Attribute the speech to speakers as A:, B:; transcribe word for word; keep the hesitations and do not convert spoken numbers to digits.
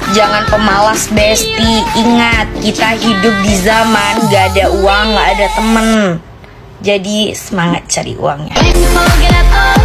A: Jangan pemalas besti. Ingat, kita hidup di zaman gak ada uang, gak ada temen. Jadi semangat cari uangnya.